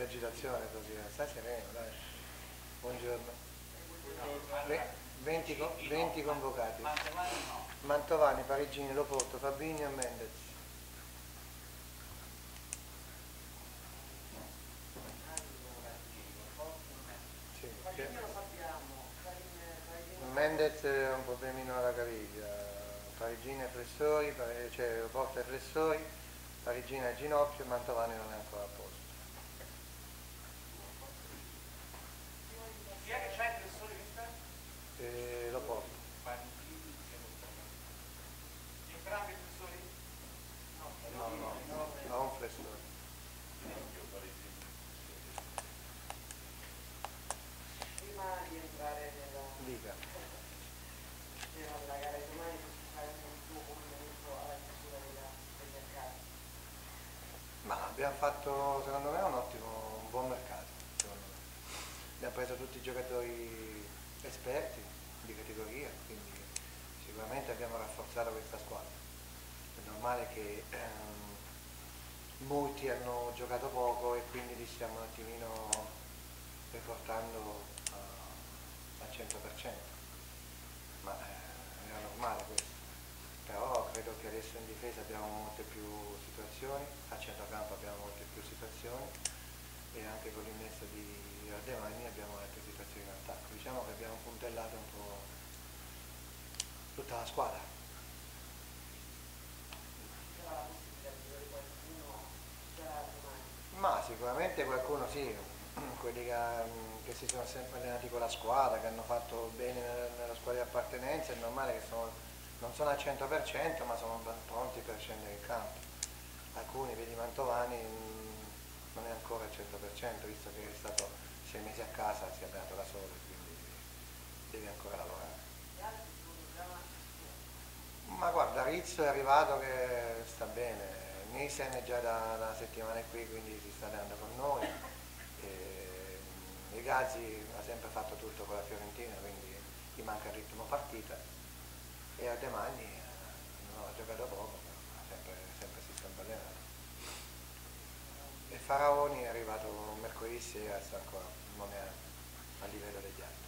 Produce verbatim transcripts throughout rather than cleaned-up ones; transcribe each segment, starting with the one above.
agitazione così, stai sereno, dai. Buongiorno. venti, venti convocati. Mantovani, Parigini, Loporto, Fabini e Mendez. Sì, Mendez è un problemino alla caviglia, Parigini e flessori, cioè Loporto e flessori, Parigini al ginocchio e Mantovani non è ancora a posto. Chi è che c'ha il flessore che sta? Eh, Loporto. Entrambi i flessori? No, no, no, ha un flessore. Prima di entrare nella, Dica. nella gara di domani, posso fare un tuo commento alla chiusura della, del mercato? Ma abbiamo fatto, secondo me, un ottimo, un buon mercato, secondo me. Abbiamo preso tutti i giocatori esperti di categoria, quindi sicuramente abbiamo rafforzato questa squadra. È normale che ehm, molti hanno giocato poco e quindi li stiamo un attimino riportando uh, al cento per cento, ma eh, era normale questo. Però credo che adesso in difesa abbiamo molte più situazioni, a centrocampo abbiamo molte più situazioni e anche con l'innesto di Ardemagni abbiamo altre situazioni in attacco. Diciamo che abbiamo puntellato un po' tutta la squadra. C'era la possibilità di vedere qualcuno già domani? Ma sicuramente qualcuno sì, quelli che, che si sono sempre allenati con la squadra, che hanno fatto bene nella, nella squadra di appartenenza, è normale che sono, non sono al cento per cento ma sono pronti per scendere in campo. Alcuni, vedi Mantovani, non è ancora al cento per cento, visto che è stato sei mesi a casa, si è allenato da solo, quindi deve ancora lavorare. Gli altri sono già... Ma guarda, Rizzo è arrivato che sta bene, Nielsen è già da, da una settimana qui, quindi si sta allenando con noi. E, e Gazzi ha sempre fatto tutto con la Fiorentina, quindi gli manca il ritmo partita. E Ardemagni non ha giocato poco, ma sempre, sempre si sta allenando. E Faraoni è arrivato mercoledì sera, sta ancora, non è a livello degli altri.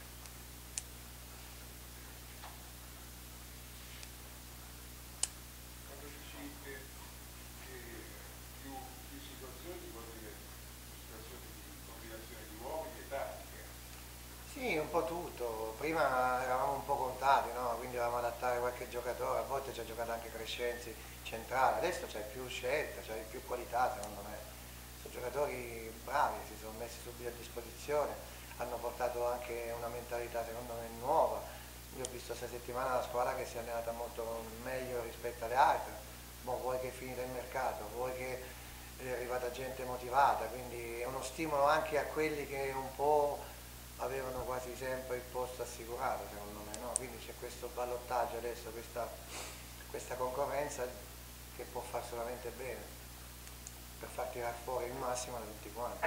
Quando dici che, che più, più situazioni vuol dire situazioni di combinazione di uomini e tattiche? Sì, un po' tutto. Prima eravamo un po' contati, no? Quindi dovevamo adattare qualche giocatore, a volte ci ha giocato anche Crescenzi centrale, adesso c'è più scelta, c'è più qualità secondo me. Sono giocatori bravi, si sono messi subito a disposizione, hanno portato anche una mentalità secondo me nuova. Io ho visto questa settimana la squadra che si è allenata molto meglio rispetto alle altre, boh, vuoi che è finita il mercato, vuoi che è arrivata gente motivata, quindi è uno stimolo anche a quelli che un po' avevano quasi sempre il posto assicurato secondo me, no? Quindi c'è questo ballottaggio adesso, questa, questa concorrenza che può far solamente bene per far tirare fuori il massimo da tutti quanti.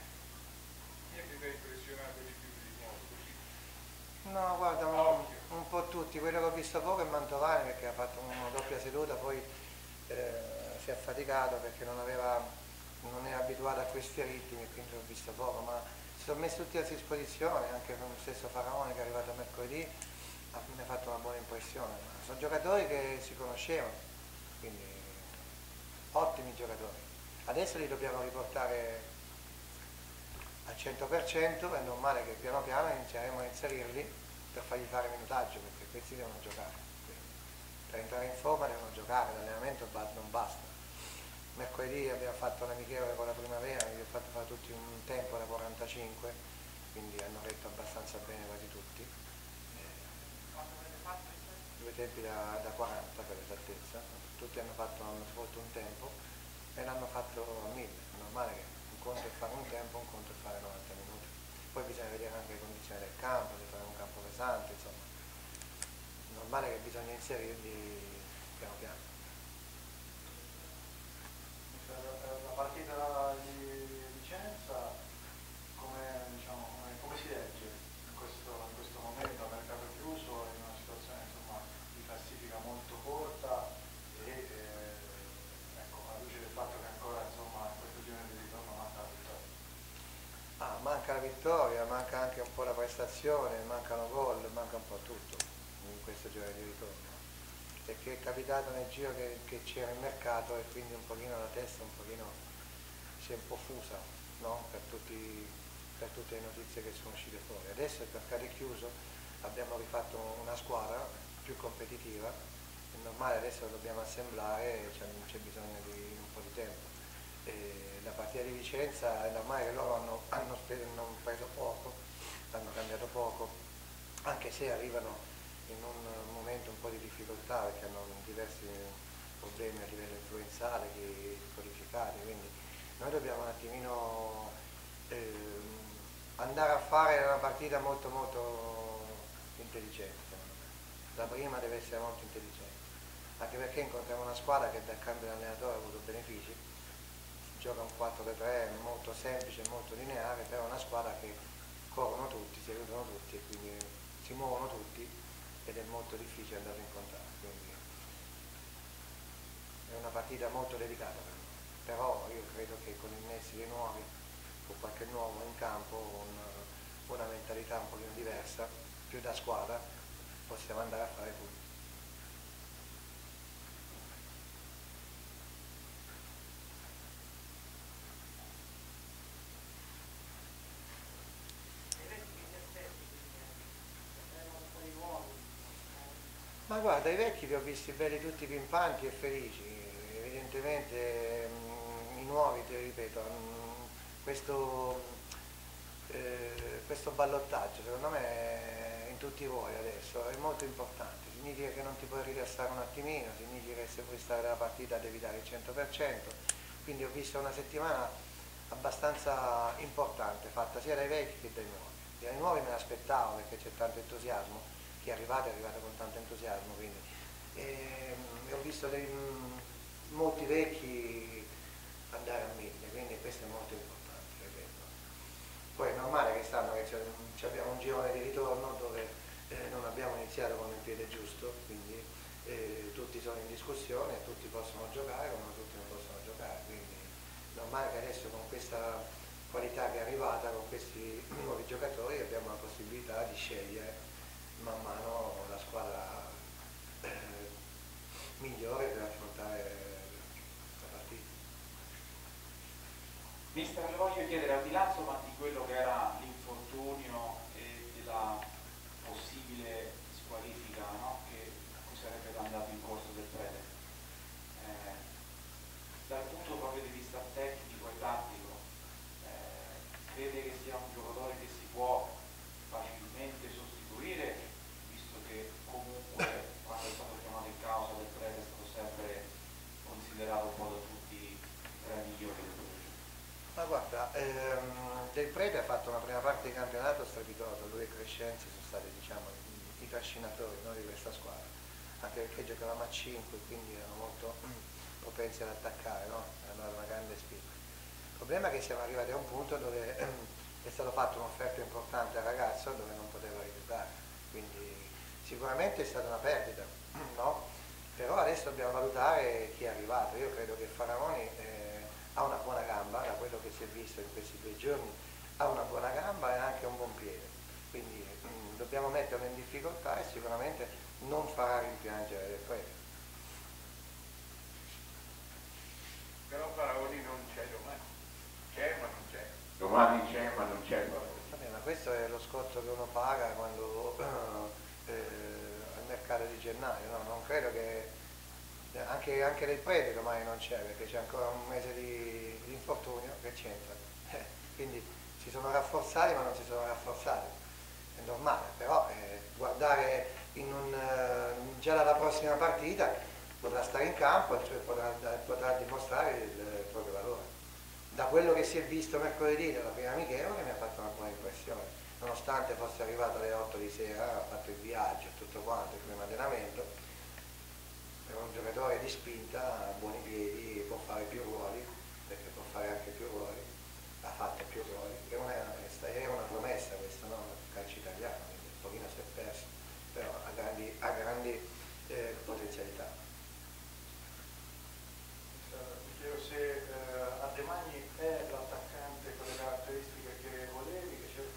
Chi è che ti ha impressionato di più di nuovo così? No, guarda, un, un po' tutti, quello che ho visto poco è Mantovani perché ha fatto una doppia seduta, poi eh, si è affaticato perché non, aveva, non è abituato a questi ritmi e quindi l'ho visto poco, ma si sono messi tutti a disposizione, anche con lo stesso Faraone che è arrivato mercoledì, mi ha fatto una buona impressione. Sono giocatori che si conoscevano, quindi ottimi giocatori. Adesso li dobbiamo riportare al cento per cento, è normale che piano piano inizieremo a inserirli per fargli fare minutaggio, perché questi devono giocare. Quindi, per entrare in forma devono giocare, l'allenamento non basta. Mercoledì abbiamo fatto l'amichevole con la primavera, vi ho fatto fare tutti un tempo da quarantacinque, quindi hanno retto abbastanza bene quasi tutti. Quanto avete fatto? Due tempi da, da quaranta per esattezza, tutti hanno fatto hanno svolto un tempo e l'hanno fatto a mille, è normale che un conto è fare un tempo, un conto è fare novanta minuti. Poi bisogna vedere anche le condizioni del campo, se fare un campo pesante, insomma. È normale che bisogna inserirli piano piano. La partita di Vicenza come, diciamo, come, come si legge in questo, in questo momento a mercato chiuso, in una situazione insomma, di classifica molto corta e eh, ecco, alla luce del fatto che ancora insomma, in questo girone di ritorno manca la vittoria? vittoria, manca anche un po' la prestazione, mancano gol, manca un po' tutto in questo girone di ritorno. Perché è capitato nel giro che, che c'era il mercato e quindi un pochino la testa un pochino si è un po' fusa, no? per, tutti, per tutte le notizie che sono uscite fuori. Adesso il mercato è chiuso, abbiamo rifatto una squadra più competitiva, è normale, adesso lo dobbiamo assemblare, c'è, c'è bisogno di un po' di tempo. E la partita di Vicenza è normale che loro hanno, hanno, hanno preso poco, hanno cambiato poco, anche se arrivano in un momento un po' di difficoltà perché hanno diversi problemi a livello influenzale che codificati, quindi noi dobbiamo un attimino eh, andare a fare una partita molto molto intelligente, secondo me. La prima deve essere molto intelligente, anche perché incontriamo una squadra che dal cambio di allenatore ha avuto benefici, gioca un quattro tre tre molto semplice, molto lineare, però è una squadra che corrono tutti, si aiutano tutti e quindi si muovono tutti ed è molto difficile andare a incontrare, quindi è una partita molto delicata per noi, però io credo che con i messi dei nuovi, con qualche nuovo in campo, un, una mentalità un pochino diversa, più da squadra, possiamo andare a fare tutto. Ma guarda, i vecchi li ho visti belli tutti pimpanti e felici, evidentemente mh, i nuovi, ti ripeto, mh, questo, eh, questo ballottaggio secondo me è in tutti i ruoli adesso è molto importante, significa che non ti puoi rilassare un attimino, significa che se vuoi stare dalla partita devi dare il cento per cento, quindi ho visto una settimana abbastanza importante fatta sia dai vecchi che dai nuovi. Dai nuovi me l'aspettavo perché c'è tanto entusiasmo, chi è arrivato è arrivato con tanto entusiasmo, quindi e, e ho visto dei, molti vecchi andare a mille, quindi questo è molto importante, ripeto. Poi è normale che stanno che abbiamo un girone di ritorno dove eh, non abbiamo iniziato con il piede giusto, quindi eh, tutti sono in discussione, tutti possono giocare come tutti non possono giocare, quindi è normale che adesso con questa qualità che è arrivata, con questi nuovi giocatori abbiamo la possibilità di scegliere man mano la squadra eh, migliore per affrontare la partita. Mister, le voglio chiedere, al di là insomma, di quello che era l'infortunio e della possibile squalifica, no? che a cui sarebbe andato in corso del Prede, eh, dal punto proprio di vista tecnico e tattico, eh, crede che sia un giocatore che si può facilmente sostituire, visto che comunque quando è stato chiamato in causa del Prede è stato sempre considerato un po' da tutti tra i migliori del Prede? Ma guarda, ehm, Del Prete ha fatto una prima parte di campionato strepitosa, lui e Crescenzi sono stati diciamo i, i trascinatori, no, di questa squadra, anche perché giocavamo a cinque, quindi erano molto propensi ad attaccare, no? Avevano una grande spinta. Il problema è che siamo arrivati a un punto dove è stato fatto un'offerta importante al ragazzo dove non poteva rifiutare, quindi sicuramente è stata una perdita, no? Però adesso dobbiamo valutare chi è arrivato. Io credo che Faraoni eh, ha una buona gamba, da quello che si è visto in questi due giorni, ha una buona gamba e anche un buon piede, quindi mh, dobbiamo metterlo in difficoltà e sicuramente non farà rimpiangere Del Prete. Però Faraoni non c'è domani, c'è ma non c'è. Domani c'è ma non c'è. Vabbè, ma questo è lo scotto che uno paga quando eh, al mercato di gennaio, no? Non credo che anche, anche Del Prete domani non c'è perché c'è ancora un mese di, di infortunio che c'entra, eh, quindi si sono rafforzati ma non si sono rafforzati, è normale, però eh, guardare in un, uh, già dalla prossima partita potrà stare in campo e cioè potrà, potrà dimostrare il, il proprio valore. Da quello che si è visto mercoledì dalla prima amichevole mi ha fatto una buona impressione, nonostante fosse arrivato alle otto di sera, ha fatto il viaggio e tutto quanto, il primo allenamento, è un giocatore di spinta, ha buoni piedi, può fare più ruoli, perché può fare anche più ruoli, ha fatto più ruoli, è una, è una promessa questo, no? Il calcio italiano, quindi un pochino si è perso, però ha grandi, ha grandi eh, potenzialità. Mi chiedo se eh, Addemagni è l'attaccante con le caratteristiche che volevi, che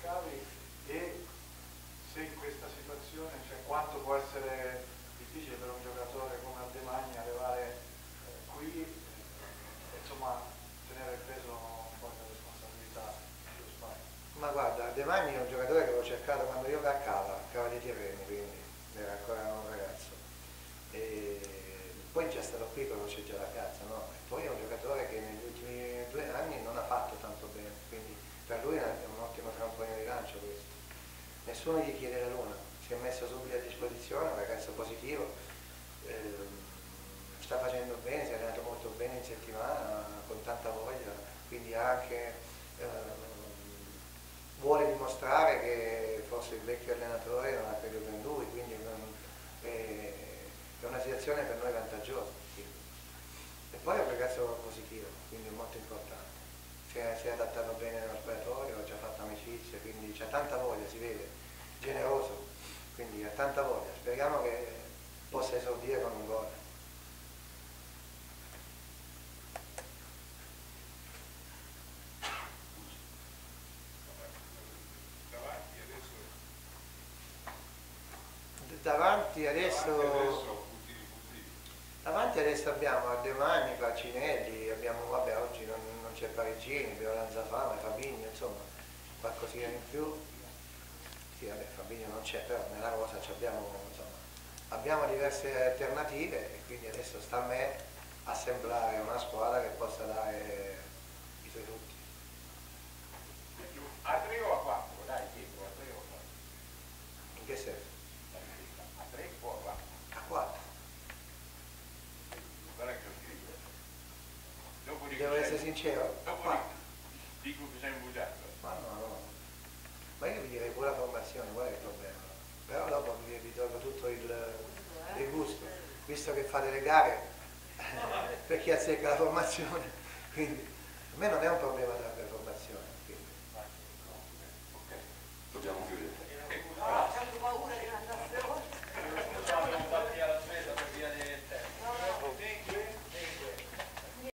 pressione, cioè quanto può essere difficile per un giocatore come Aldemagni arrivare eh, qui e insomma tenere il peso un po' di responsabilità sullo spazio. Ma guarda, De Magni è un giocatore che avevo cercato quando io calcava, calcava dei terreni, quindi era ancora un ragazzo. E poi già stato qui quando c'è già la piazza, no? E poi è un giocatore che negli ultimi due anni non ha fatto tanto bene, quindi per lui è un ottimo trampolino di lancio questo. Nessuno gli chiede la luna, si è messo subito a disposizione, un ragazzo positivo, ehm, sta facendo bene, si è allenato molto bene in settimana, con tanta voglia, quindi anche ehm, vuole dimostrare che forse il vecchio allenatore non ha creduto in lui, quindi non, è, è una situazione per noi vantaggiosa. Quindi. E poi è un ragazzo positivo, quindi molto importante. Si è, si è adattato bene allo spogliatoio, ha già fatto amicizia, quindi ha tanta voglia, si vede, generoso, quindi ha tanta voglia. Speriamo che possa esordire con un gol. Davanti adesso, davanti adesso abbiamo Ardemagni, Falcinelli, abbiamo, vabbè oggi non, non c'è Parigini, abbiamo Lanzafame, Fabinho, insomma qualcosina in più. Sì, vabbè, Fabinho non c'è, però nella rosa abbiamo, insomma, abbiamo diverse alternative e quindi adesso sta a me assemblare una squadra che possa dare i suoi frutti. A tre o a quattro, dai, dietro, a tre o a quattro. In che senso? A tre o a quattro. A quattro. Guarda che lo scrivo. Dopo dico Devo sei- essere sincero? Dopo Quattro. dico, dico che sei un bugiardo. Ma no, no. Ma io vi direi pure la formazione, qual è il problema? Però dopo vi, vi tolgo tutto il, il gusto, visto che fate le gare per chi azzecca la formazione, quindi a me non è un problema della formazione. Quindi. Ok. Dobbiamo chiudere.